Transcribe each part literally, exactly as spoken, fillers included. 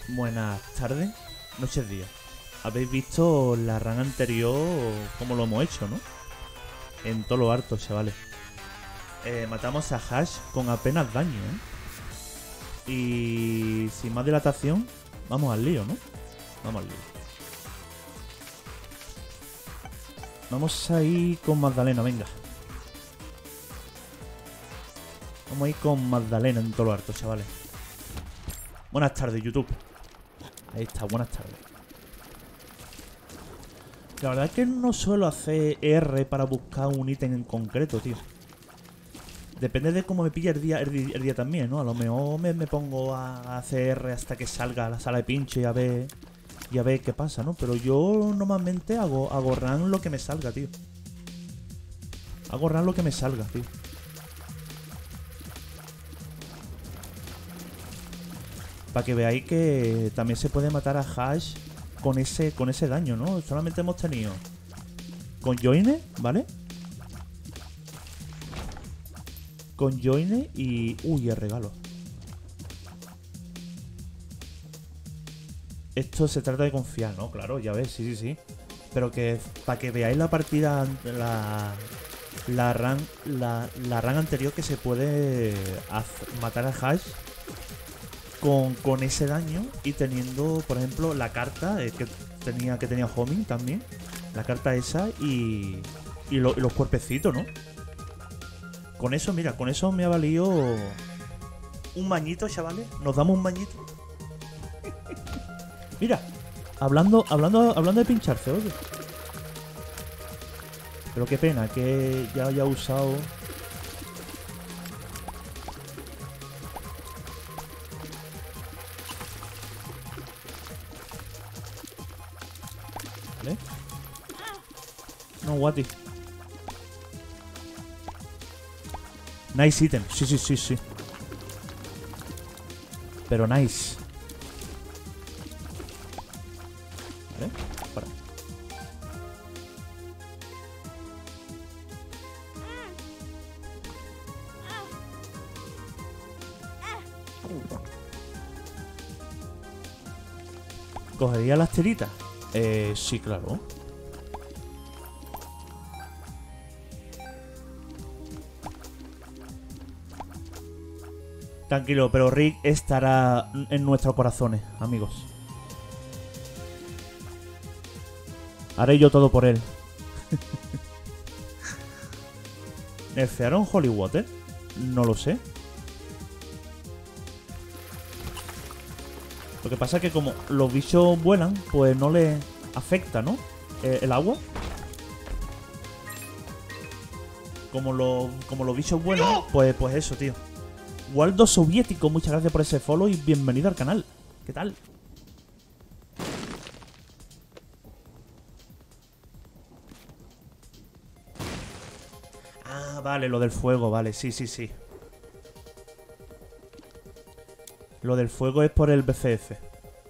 Buenas tardes, noches, días. Habéis visto la run anterior como lo hemos hecho, ¿no? En todo lo harto, chavales. Eh, matamos a Hash con apenas daño, ¿eh? Y sin más dilatación, vamos al lío, ¿no? Vamos al lío. Vamos a ir con Magdalena, venga. Vamos a ir con Magdalena en todo lo harto, chavales. Buenas tardes, YouTube. Ahí está, buenas tardes. La verdad es que no suelo hacer R para buscar un ítem en concreto, tío. Depende de cómo me pilla el día, el día, el día también, ¿no? A lo mejor me, me pongo a hacer R hasta que salga a la sala de pinche y a ver, y a ver qué pasa, ¿no? Pero yo normalmente hago, hago run lo que me salga, tío. Hago run lo que me salga, tío. Para que veáis que también se puede matar a Hash con ese, con ese daño, ¿no? Solamente hemos tenido con Joine, ¿vale? Con Joine y... Uy, el regalo. Esto se trata de confiar, ¿no? Claro, ya ves, sí, sí, sí. Pero que para que veáis la partida, la, la, run, la, la run anterior que se puede hacer, matar a Hash con, con ese daño y teniendo, por ejemplo, la carta eh, que tenía que tenía Homing también. La carta esa y, y, lo, y los cuerpecitos, ¿no? Con eso, mira, con eso me ha valido un bañito, chavales. Nos damos un bañito. Mira, hablando, hablando, hablando de pincharse, oye. Pero qué pena que ya haya usado. ¿Vale? No, Wati. Nice item, sí, sí, sí, sí. Pero nice. ¿Vale? Para. ¿Cogería las tiritas? Eh, sí, claro. Tranquilo, pero Rick estará en nuestros corazones, amigos. Haré yo todo por él. ¿Nerfearon Holy Water? No lo sé. Lo que pasa es que como los bichos vuelan, pues no les afecta, ¿no? Eh, el agua. Como, lo, como los bichos vuelan, pues, pues eso, tío. Waldo Soviético, muchas gracias por ese follow y bienvenido al canal. ¿Qué tal? Ah, vale, lo del fuego, vale, sí, sí, sí. Lo del fuego es por el B C F.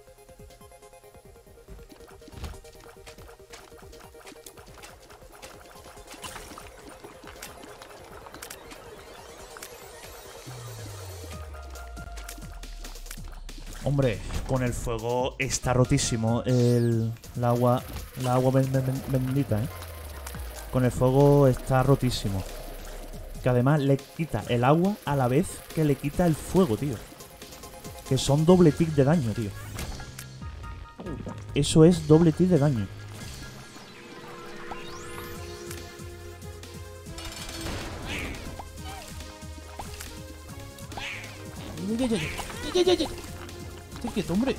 Hombre, con el fuego está rotísimo el, el agua, la agua ben, ben, bendita, ¿eh? Con el fuego está rotísimo. Que además le quita el agua a la vez que le quita el fuego, tío. Que son doble tick de daño, tío. Eso es doble tick de daño. Estoy quieto, hombre.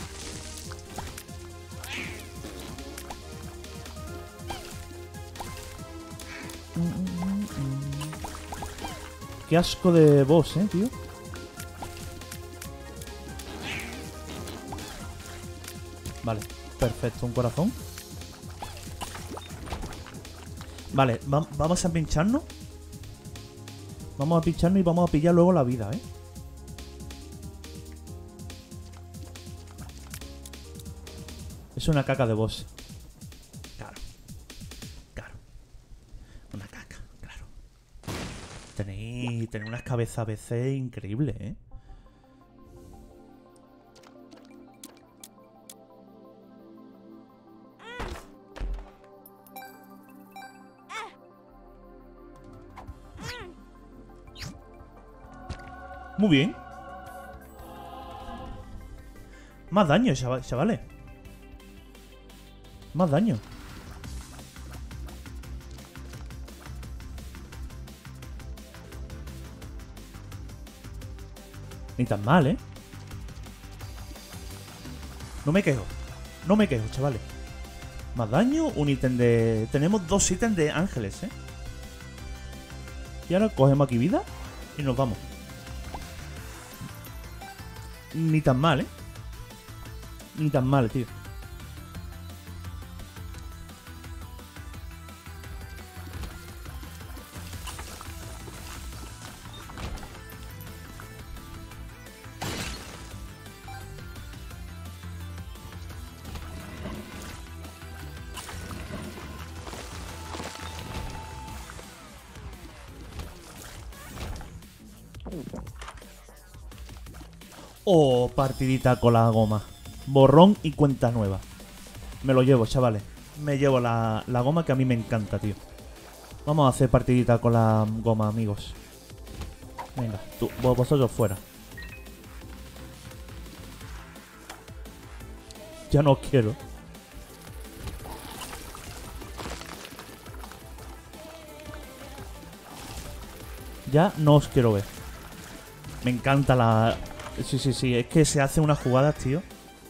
Qué asco de boss, eh, tío. Vale, perfecto, un corazón. Vale, va vamos a pincharnos. Vamos a pincharnos y vamos a pillar luego la vida, eh. Es una caca de boss. Claro. Claro. Una caca, claro. Tenéis, tenéis unas cabezas a veces increíbles, ¿eh? Muy bien. Más daño, chaval- chavales. Más daño. Ni tan mal, ¿eh? No me quejo. No me quejo, chavales. Más daño, un ítem de... Tenemos dos ítems de ángeles, ¿eh? Y ahora cogemos aquí vida y nos vamos. Ni tan mal, ¿eh? Ni tan mal, tío. Oh, partidita con la goma. Borrón y cuenta nueva. Me lo llevo, chavales. Me llevo la, la goma que a mí me encanta, tío. Vamos a hacer partidita con la goma, amigos. Venga, tú, vos- vosotros fuera. Ya no os quiero. Ya no os quiero ver. Me encanta la... Sí, sí, sí. Es que se hace unas jugadas, tío.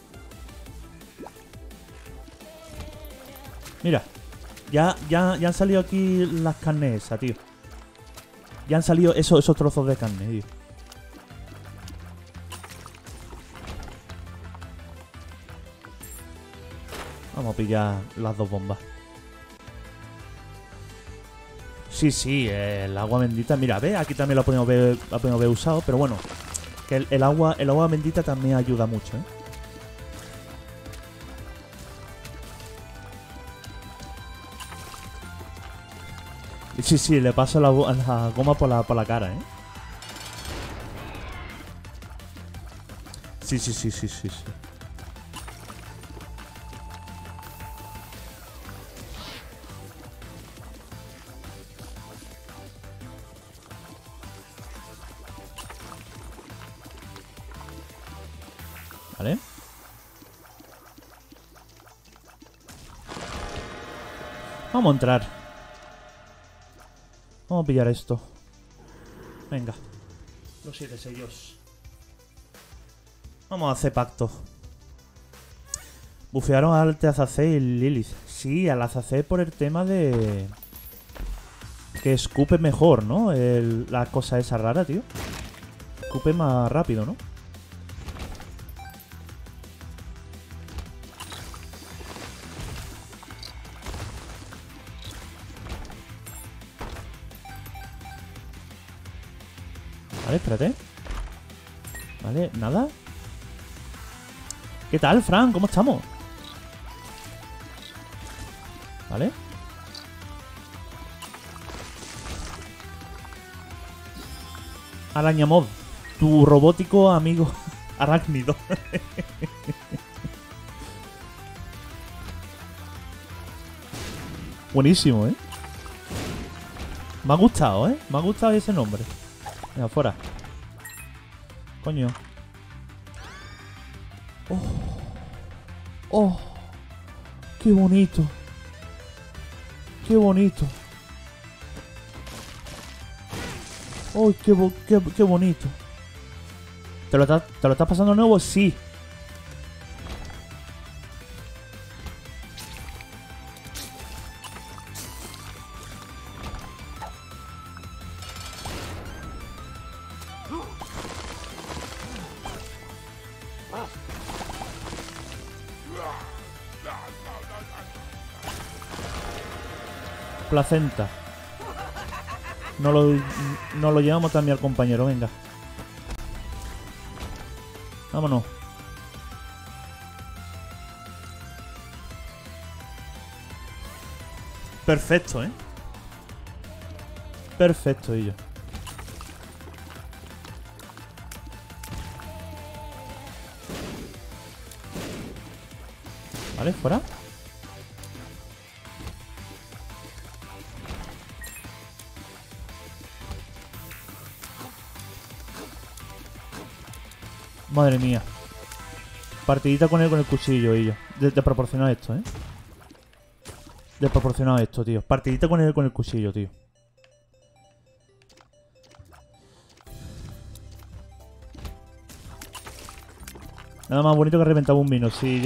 Mira. Ya, ya, ya han salido aquí las carnes esas, tío. Ya han salido esos, esos trozos de carne, tío. Vamos a pillar las dos bombas. Sí, sí, eh, el agua bendita. Mira, ve, aquí también lo podemos ver, lo podemos ver usado, pero bueno. Que el, el agua, el agua bendita también ayuda mucho, ¿eh? Sí, sí, le paso la, la goma por la, por la cara, ¿eh? Sí, sí, sí, sí, sí, sí. ¿Vale? Vamos a entrar. Vamos a pillar esto. Venga. Los siete sellos. Vamos a hacer pacto. Bufearon al Azazel y Lilith. Sí, al Azazel por el tema de... Que escupe mejor, ¿no? El, la cosa esa rara, tío. Escupe más rápido, ¿no? Vale, espérate. Vale, nada. ¿Qué tal, Fran? ¿Cómo estamos? Vale. Arañamod, tu robótico amigo arácnido. Buenísimo, ¿eh? Me ha gustado, ¿eh? Me ha gustado ese nombre. Venga, fuera. Coño. Oh. Oh. Qué bonito. Qué bonito. ¡Oh, qué, bo qué, qué bonito! ¿Te lo, ¿Te lo estás pasando de nuevo? Sí. Placenta. No lo, no lo llevamos también al compañero, venga. Vámonos. Perfecto, ¿eh? Perfecto, y yo. Vale, fuera. Madre mía. Partidita con él con el cuchillo y yo. De, de proporcionar esto, ¿eh? De proporcionar esto, tío. Partidita con él con el cuchillo, tío. Nada más bonito que reventaba un minocillo.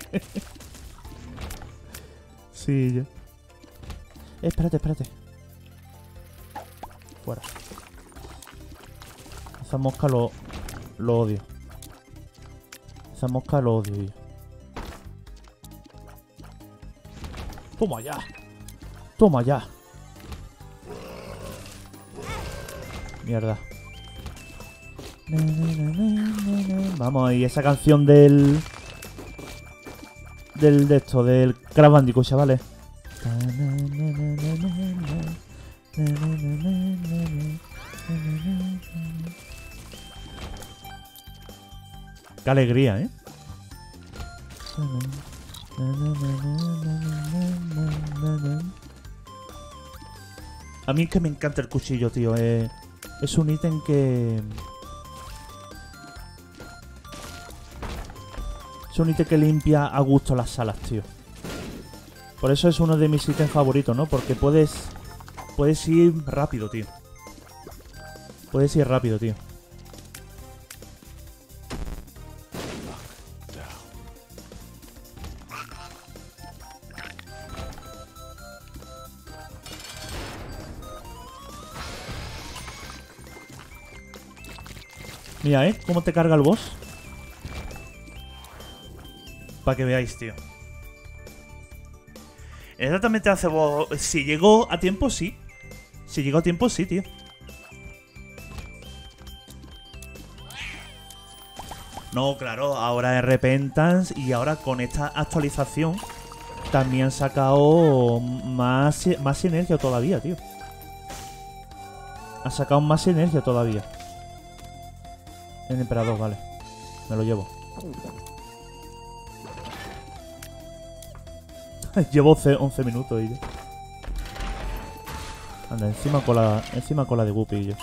Sí, yo. Eh, espérate, espérate. Fuera. Esa mosca lo, lo odio. Esa mosca lo odio, tío. Toma ya. Toma ya. Mierda. Vamos, y esa canción del... Del de esto, del Crash Bandicoot, chavales. Qué alegría, ¿eh? A mí es que me encanta el cuchillo, tío. Eh, es un ítem que... Es un ítem que limpia a gusto las salas, tío. Por eso es uno de mis ítems favoritos, ¿no? Porque puedes... Puedes ir rápido, tío. Puedes ir rápido, tío. Mira, ¿eh? Cómo te carga el boss. Para que veáis, tío. Exactamente hace boss. Si llegó a tiempo, sí. Si llegó a tiempo, sí, tío. No, claro, ahora es Repentance. Y ahora con esta actualización también han sacado más, más sinergia todavía, tío. Han sacado más sinergia todavía. El emperador, vale. Me lo llevo. Llevo once minutos y yo. Anda, encima con la, encima con la de Guppy y yo.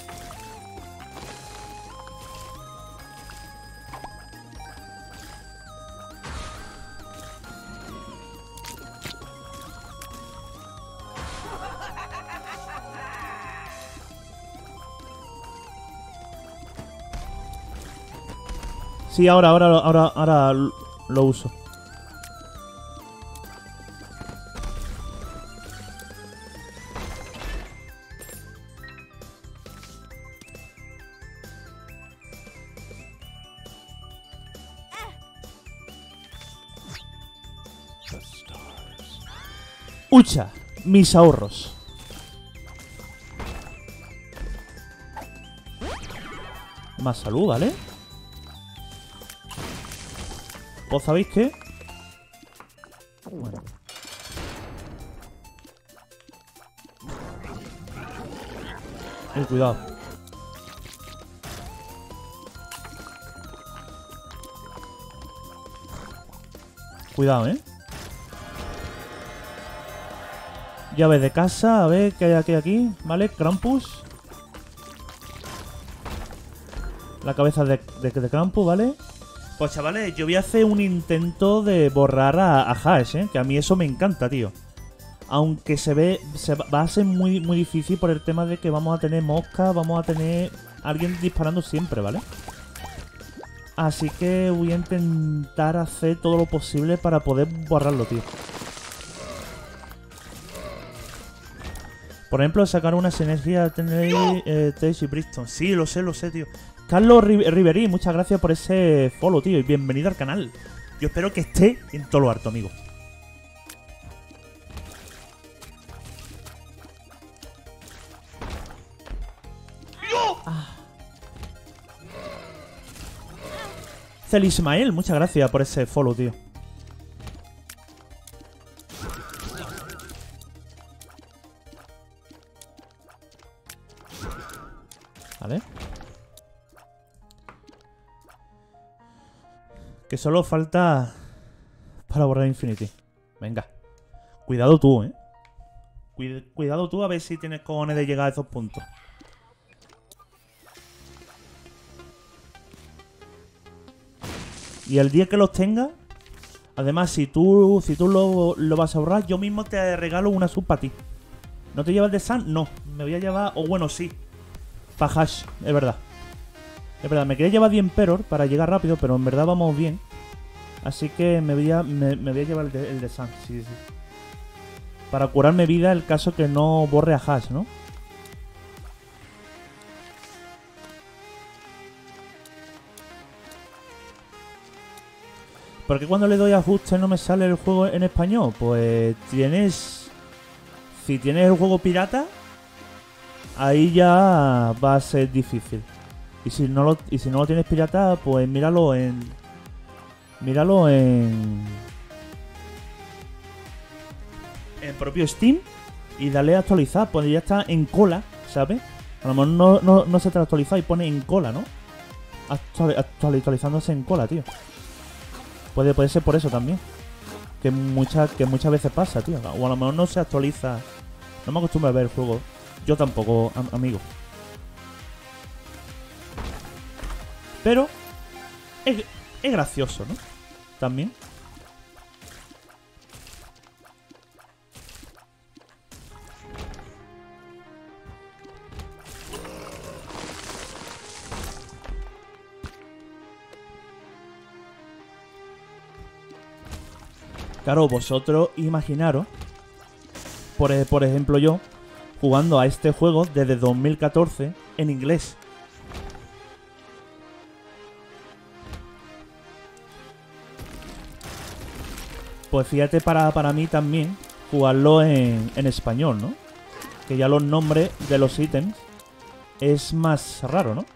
Sí, ahora, ahora, ahora, ahora lo uso. Ucha, mis ahorros. Más salud, ¿vale? ¿Vos sabéis qué? Bueno. Eh, cuidado. Cuidado, ¿eh? Llave de casa, a ver qué hay aquí, aquí. ¿Vale? Krampus. La cabeza de, de, de Krampus, ¿vale? Pues chavales, yo voy a hacer un intento de borrar a, a Hash, ¿eh? Que a mí eso me encanta, tío. Aunque se ve, se va, va a ser muy, muy difícil por el tema de que vamos a tener moscas, vamos a tener alguien disparando siempre, ¿vale? Así que voy a intentar hacer todo lo posible para poder borrarlo, tío. Por ejemplo, sacar una sinergia tenéis eh, Tej y Brixton. Sí, lo sé, lo sé, tío. Carlos Riverí, muchas gracias por ese follow, tío. Y bienvenido al canal. Yo espero que esté en todo lo harto, amigo. Ah. Cel Ismael, muchas gracias por ese follow, tío. Vale. Que solo falta para borrar Infinity. Venga. Cuidado tú, ¿eh? Cuidado tú a ver si tienes cojones de llegar a esos puntos. Y el día que los tenga, además, si tú si tú lo, lo vas a ahorrar, yo mismo te regalo una sub para ti. ¿No te llevas de Sun? No. Me voy a llevar... O bueno, sí. Para Hash, es verdad. Es verdad, me quería llevar diez Emperor para llegar rápido, pero en verdad vamos bien. Así que me voy a, me, me voy a llevar el de, el de Sun, sí, sí. Para curarme vida el caso que no borre a Hash, ¿no? ¿Por qué cuando le doy a ajuste no me sale el juego en español? Pues tienes... Si tienes el juego pirata, ahí ya va a ser difícil. Y si no lo, y si no lo tienes pirata, pues míralo en... Míralo en... En propio Steam y dale a actualizar. Pues ya está en cola, ¿sabes? A lo mejor no, no, no se te ha actualizado y pone en cola, ¿no? Actual, actual, actualizándose en cola, tío. Puede, puede ser por eso también. Que, mucha, que muchas veces pasa, tío. O a lo mejor no se actualiza. No me acostumbro a ver el juego. Yo tampoco, am amigo. Pero es, es gracioso, ¿no? También. Claro, vosotros imaginaros, por, por ejemplo yo, jugando a este juego desde dos mil catorce en inglés. Pues fíjate para, para mí también jugarlo en, en español, ¿no? Que ya los nombres de los ítems es más raro, ¿no?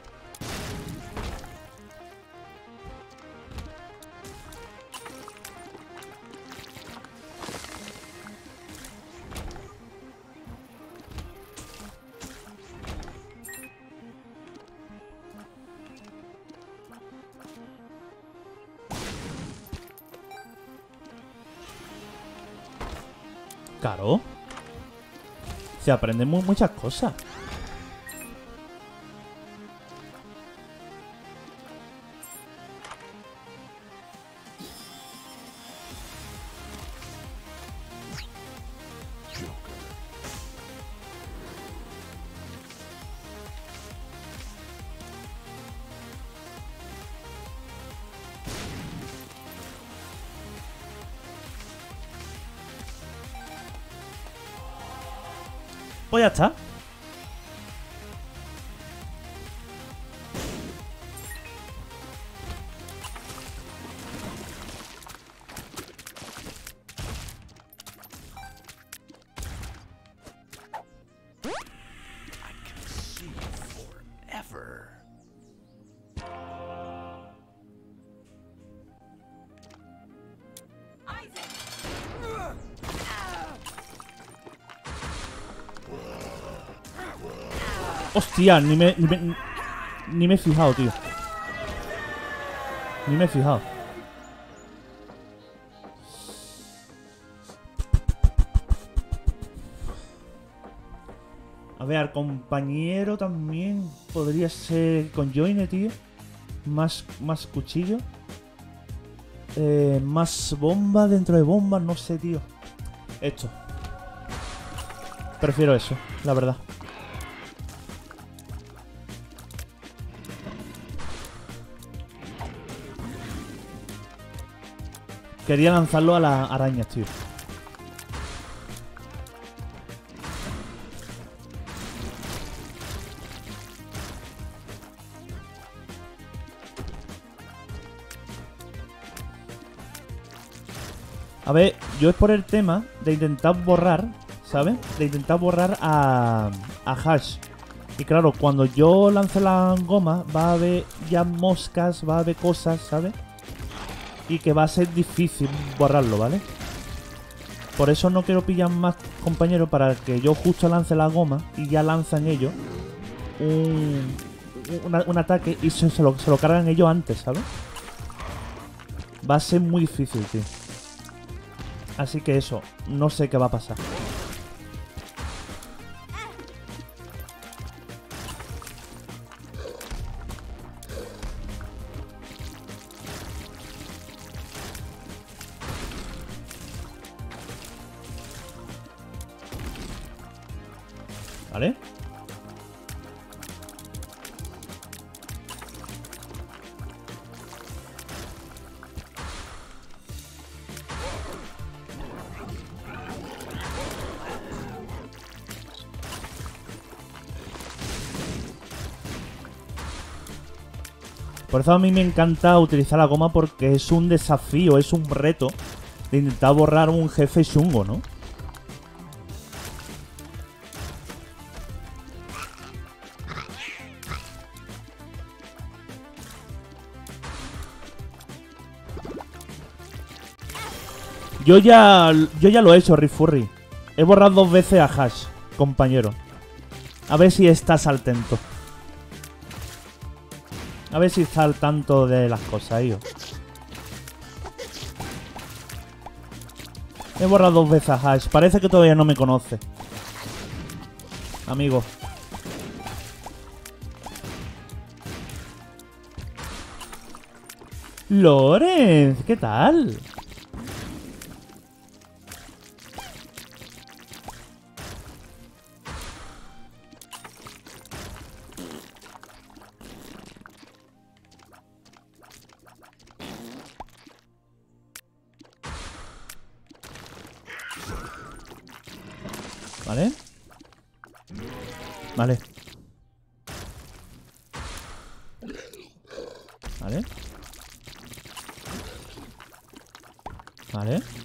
Claro. Se aprenden mu muchas cosas. Pues ya está. Hostia, ni me, ni me... Ni me he fijado, tío. Ni me he fijado. A ver, al compañero también podría ser con Joine, tío. Más, más cuchillo. Eh, más bomba dentro de bombas, no sé, tío. Esto. Prefiero eso, la verdad. Quería lanzarlo a las arañas, tío. A ver, yo es por el tema de intentar borrar, ¿sabes? De intentar borrar a, a Hash. Y claro, cuando yo lance la goma, va a haber ya moscas, va a haber cosas, ¿sabes? Y que va a ser difícil borrarlo, ¿vale? Por eso no quiero pillar más compañeros, para que yo justo lance la goma y ya lanzan ellos un, un, un ataque y se, se, lo, se lo cargan ellos antes, ¿sabes? Va a ser muy difícil, tío. Así que eso, no sé qué va a pasar. ¿Vale? Por eso a mí me encanta utilizar la goma, porque es un desafío, es un reto de intentar borrar un jefe chungo, ¿no? Yo ya, yo ya lo he hecho, Rifurri. He borrado dos veces a Hash, compañero. A ver si estás al tanto. A ver si está al tanto de las cosas, yo. He borrado dos veces a Hash. Parece que todavía no me conoce. Amigo. Lorenz, ¿qué tal? ¿Vale? Vale. Vale. Vale.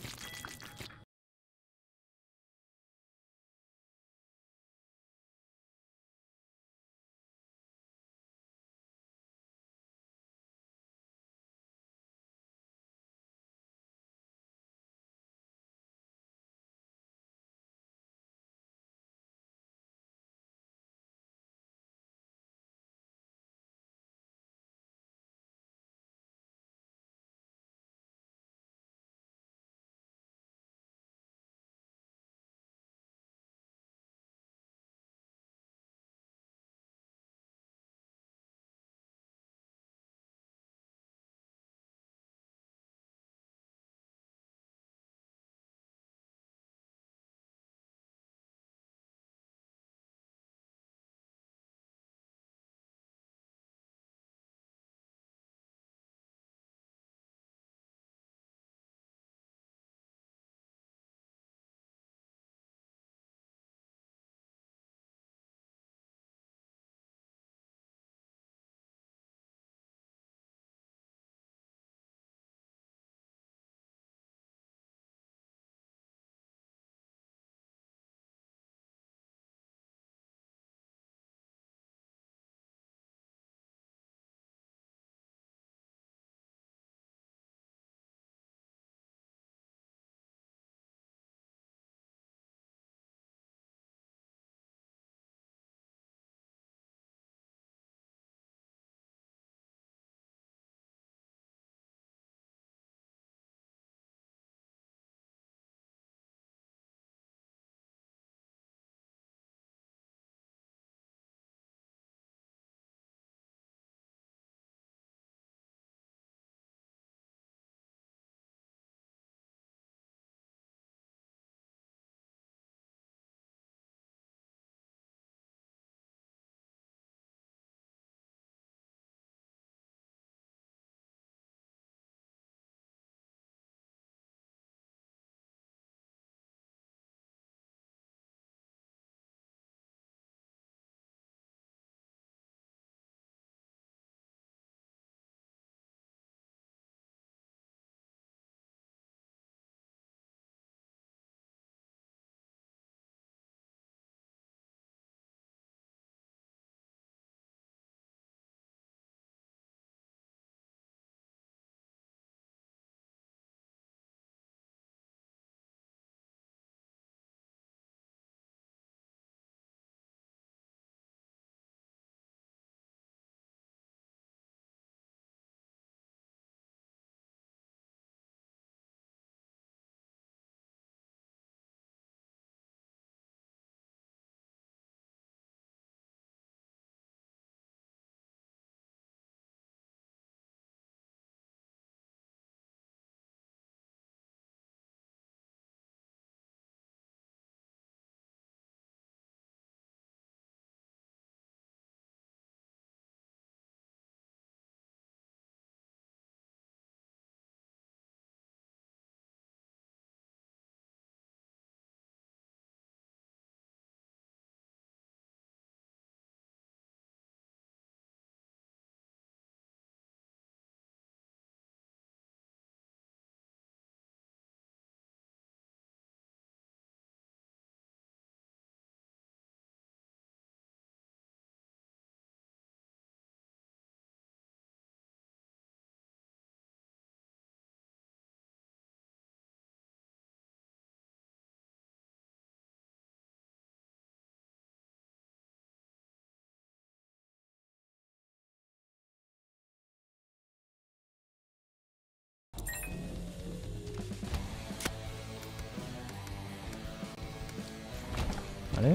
Vale.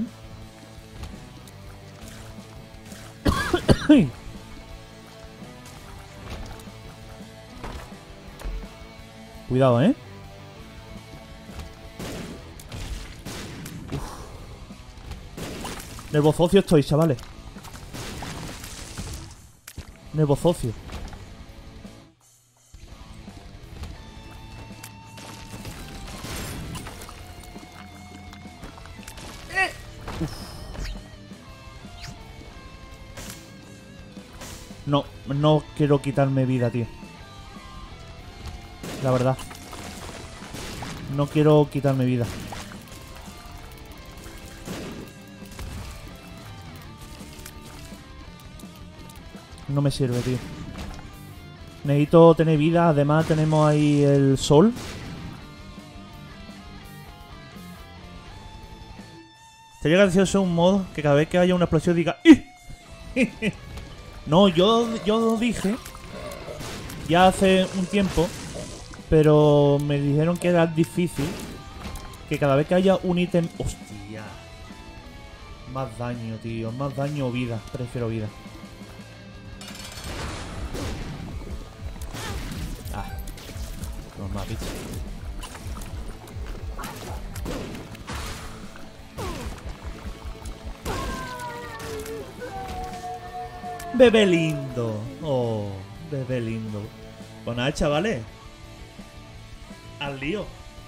Cuidado, ¿eh? Uf. Nervozocio estoy, chavales. Nervozocio. No, no quiero quitarme vida, tío. La verdad. No quiero quitarme vida. No me sirve, tío. Necesito tener vida. Además tenemos ahí el sol. Sería gracioso un modo que cada vez que haya una explosión diga ¡ih! No, yo, yo dije ya hace un tiempo, pero me dijeron que era difícil, que cada vez que haya un ítem... ¡Hostia! Más daño, tío. Más daño o vida. Prefiero vida. Ah. No más, bicho. Bebé lindo. Oh, bebé lindo. Pues nada, chavales. Al lío.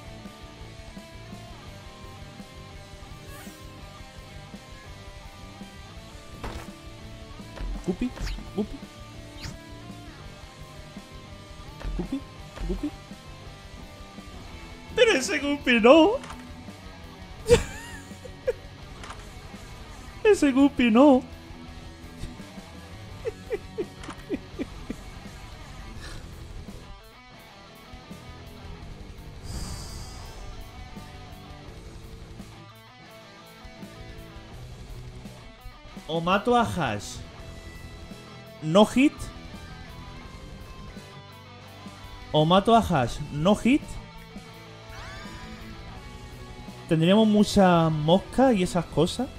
Guppy, Guppy. Guppy, Guppy. Pero ese Guppy no. Ese Guppy no. O mato a Hash. No hit. O mato a Hash. No hit. Tendríamos muchas moscas y esas cosas.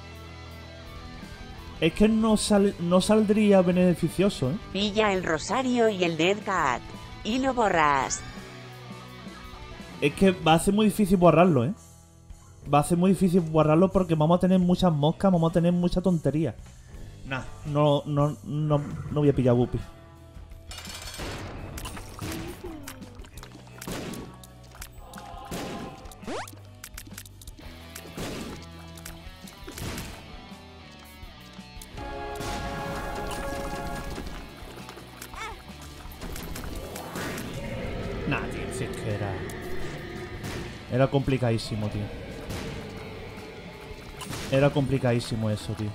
Es que no, sal no saldría beneficioso, ¿eh? Pilla el rosario y el Dead Cat. Y lo borras. Es que va a ser muy difícil borrarlo, ¿eh? Va a ser muy difícil borrarlo porque vamos a tener muchas moscas, vamos a tener mucha tontería. Nah, no, no, no, no voy a pillar Guppy. Nah, tío, si es que era... Era complicadísimo, tío. Era complicadísimo eso, tío.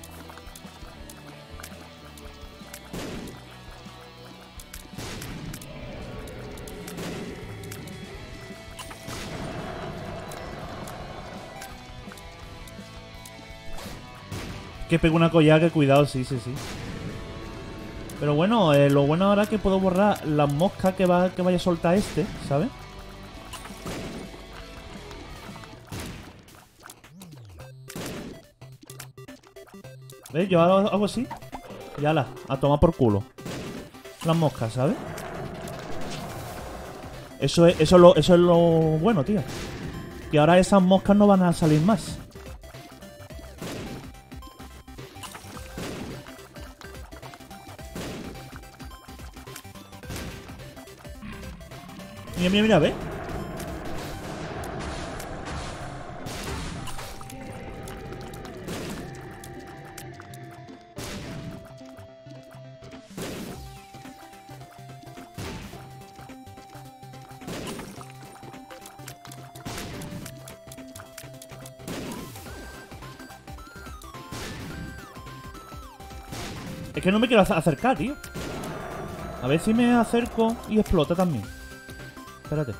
Que pego una collada, que cuidado, sí, sí, sí. Pero bueno, eh, lo bueno ahora es que puedo borrar las moscas que, va, que vaya a soltar este, ¿sabes? ¿Ves? Yo hago, hago así. Y ala, a tomar por culo. Las moscas, ¿sabes? Eso es, eso es lo, eso es lo bueno, tío. Y ahora esas moscas no van a salir más. Mira, mira, mira, ¿ves? Es que no me quiero acercar, tío. A ver si me acerco y explota también. Espérate.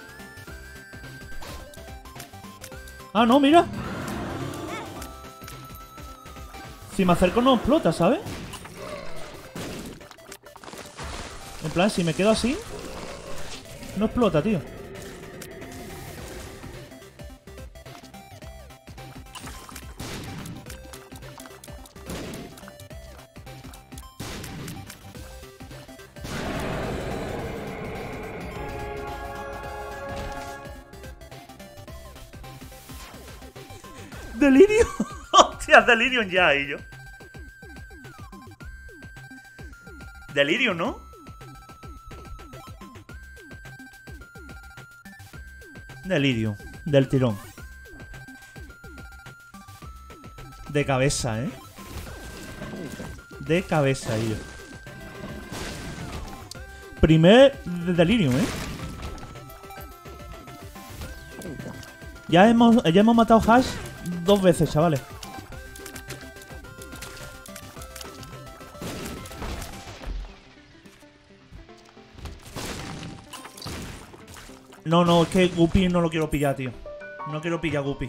Ah, no, mira. Si me acerco no explota, ¿sabes? En plan, si me quedo así, no explota, tío. ¡Delirium! ¡Hostia, Delirium ya, y yo! Delirium, ¿no? Delirium, del tirón. De cabeza, ¿eh? De cabeza, y yo. Primer de Delirium, ¿eh? Ya hemos, ya hemos matado Hash dos veces, chavales. No, no, es que Guppy no lo quiero pillar, tío. No quiero pillar Guppy.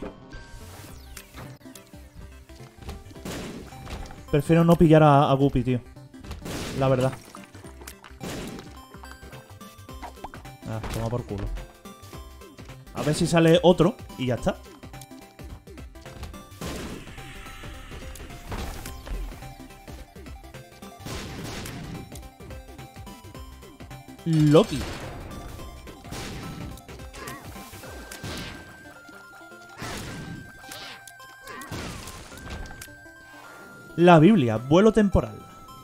Prefiero no pillar a, a Guppy, tío. La verdad. Ah, toma por culo. A ver si sale otro y ya está. Loki. La Biblia, vuelo temporal.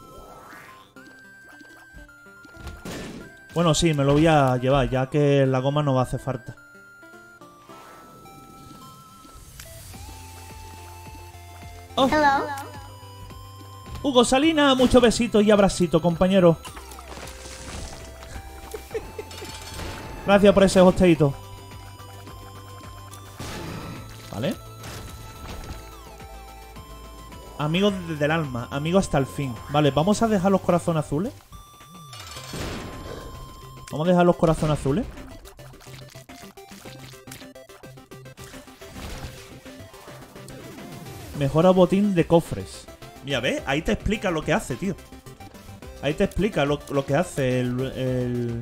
Bueno, sí, me lo voy a llevar, ya que la goma no va a hacer falta. Oh. Hello. Hugo Salina, muchos besitos y abracitos, compañero. Gracias por ese hosteito. Vale. Amigos del alma, amigos hasta el fin. Vale, vamos a dejar los corazones azules. Vamos a dejar los corazones azules. Mejora botín de cofres. Mira, ¿ves? Ahí te explica lo que hace, tío. Ahí te explica lo, lo que hace el... el...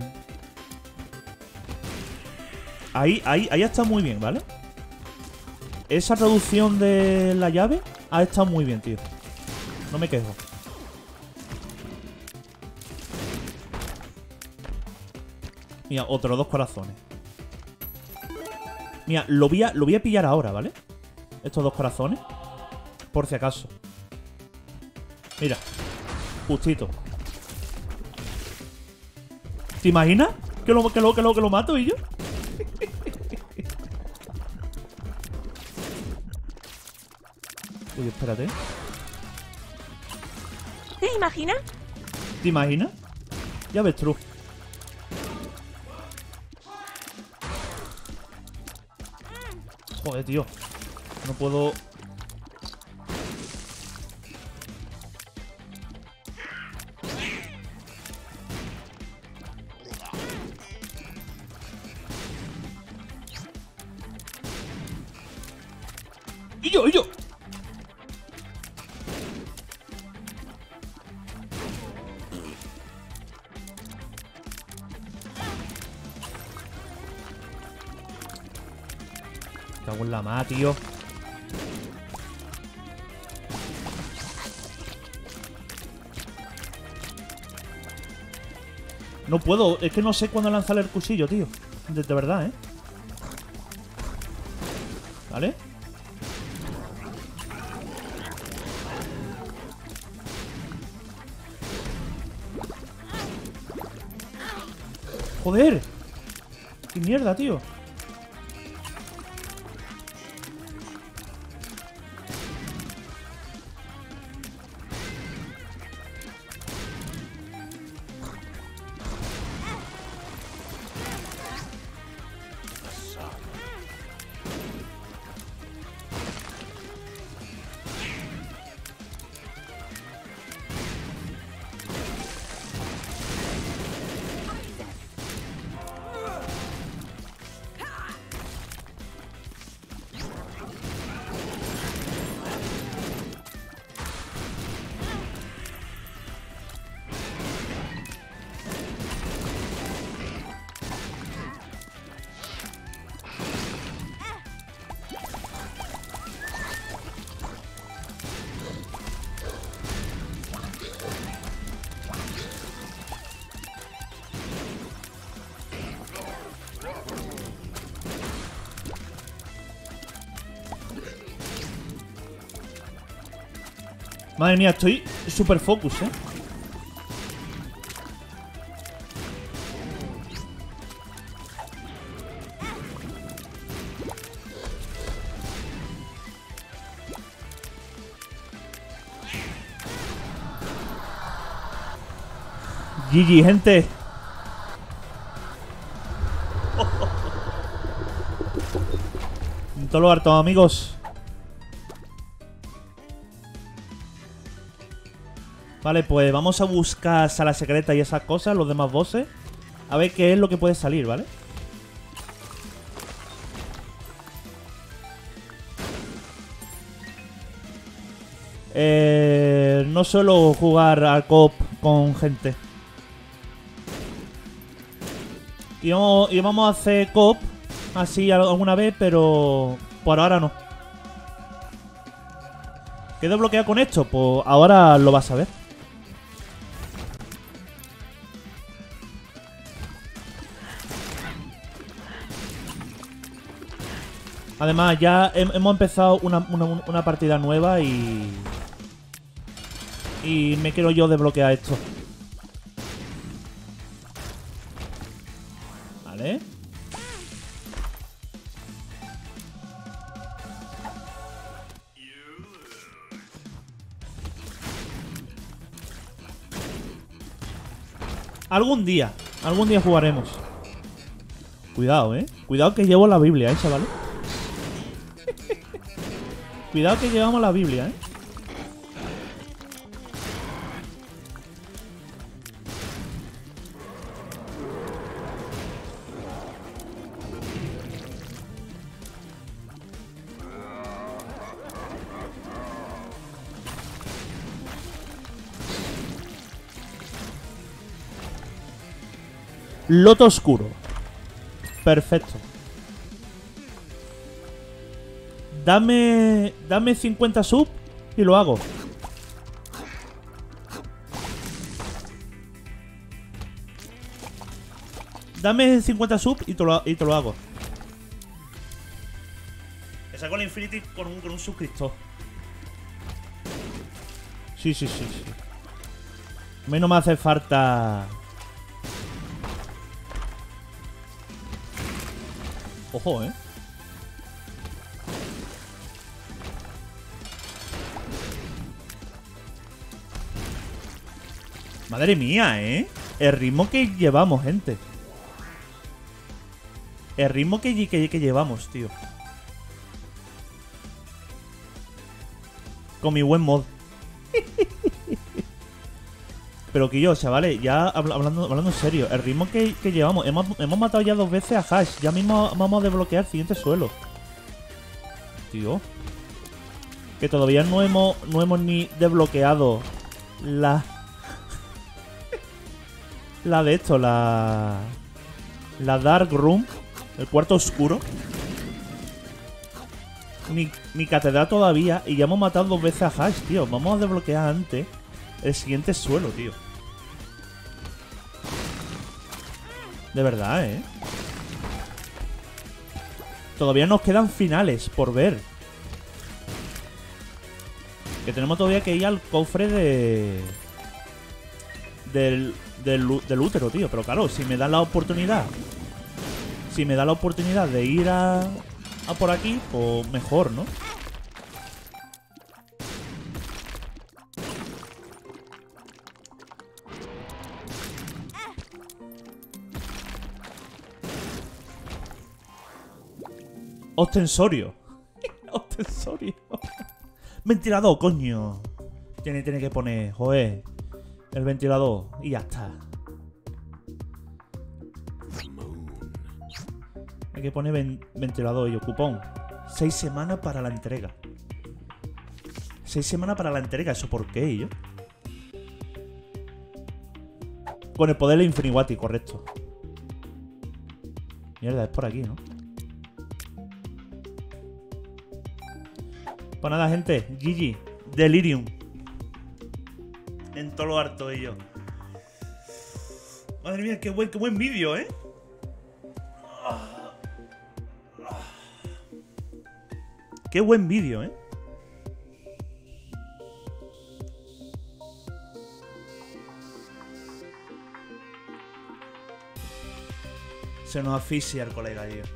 Ahí, ahí, ahí está muy bien, ¿vale? Esa reducción de la llave ha estado muy bien, tío. No me quejo. Mira, otros dos corazones. Mira, lo voy a, lo voy a pillar ahora, ¿vale? Estos dos corazones. Por si acaso. Mira. Justito. ¿Te imaginas? Que lo, que lo, que lo, que lo mato y yo. Uy, espérate. ¿Te imaginas? ¿Te imaginas? Ya ves, true. Joder, tío. No puedo... ¡Y yo, y yo! Cago en la ma, tío. No puedo, es que no sé cuándo lanzar el cuchillo, tío. De, de verdad, ¿eh? ¿Vale? ¡Joder! ¡Qué mierda, tío! Madre mía, estoy super focus, eh. G G, gente. En todo lo harto, amigos. Vale, pues vamos a buscar sala secreta y esas cosas, los demás bosses. A ver qué es lo que puede salir, ¿vale? Eh, no suelo jugar al co-op con gente. Y vamos, y vamos a hacer co-op así alguna vez, pero por ahora no. ¿Qué desbloquea con esto? Pues ahora lo vas a ver. Además, ya he hemos empezado una, una, una partida nueva y... Y me quiero yo desbloquear esto. Vale. Algún día, algún día jugaremos. Cuidado, eh. Cuidado que llevo la Biblia, ¿eh, chavales? Cuidado que llevamos la Biblia, eh. Loto oscuro. Perfecto. Dame... Dame cincuenta sub y lo hago. Dame cincuenta sub y te lo, y te lo hago. Me saco la Infinity con un, con un suscriptor. Sí, sí, sí, sí. A mí no me hace falta... Ojo, eh. Madre mía, eh. El ritmo que llevamos, gente. El ritmo que, que, que llevamos, tío. Con mi buen mod. Pero que yo, chavales, ya hablando, hablando en serio, el ritmo que, que llevamos, hemos, hemos matado ya dos veces a Hash. Ya mismo vamos a desbloquear el siguiente suelo. Tío. Que todavía no hemos, no hemos ni desbloqueado la... La de esto, la... La Dark Room. El cuarto oscuro. Ni, ni catedral todavía. Y ya hemos matado dos veces a Hash, tío. Vamos a desbloquear antes el siguiente suelo, tío. De verdad, ¿eh? Todavía nos quedan finales por ver. Que tenemos todavía que ir al cofre de... Del, del, del útero, tío. Pero claro, si me dan la oportunidad... Si me da la oportunidad de ir a... A por aquí, pues mejor, ¿no? Ostensorio. Ostensorio. Ventilador, coño. Tiene, tiene que poner, joder, el ventilador y ya está. Hay que poner ven, ventilador y cupón. Seis semanas para la entrega. Seis semanas para la entrega. ¿Eso por qué, yo? Con el poder de Infiniwati, correcto. Mierda, es por aquí, ¿no? Pues nada, gente. G G. Delirium. En todo lo harto de ello. Madre mía, qué buen, qué buen vídeo, ¿eh? Qué buen vídeo, ¿eh? Se nos asfixia el colega, tío.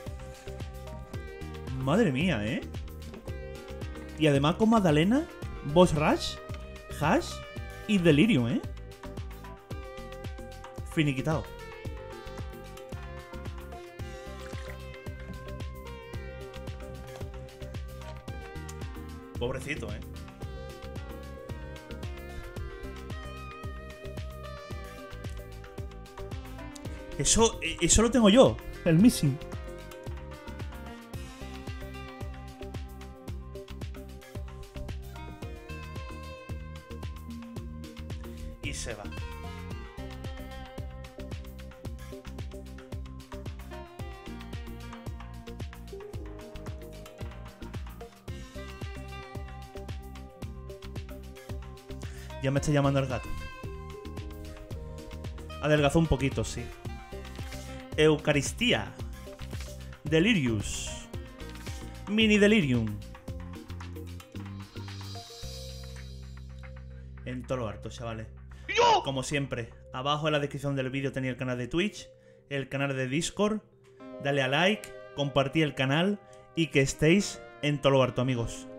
Madre mía, ¿eh? Y además con Magdalena, Boss Rush, Hash y Delirium, ¿eh? Finiquitado. Pobrecito, ¿eh? Eso, eso lo tengo yo, el missing. Y se va. Ya me está llamando el gato. Adelgazó un poquito, sí. Eucaristía. Delirious. Mini Delirium. En todo lo harto, chavales. Como siempre, abajo en la descripción del vídeo tenéis el canal de Twitch, el canal de Discord. Dale a like, compartid el canal y que estéis en todo lo harto, amigos.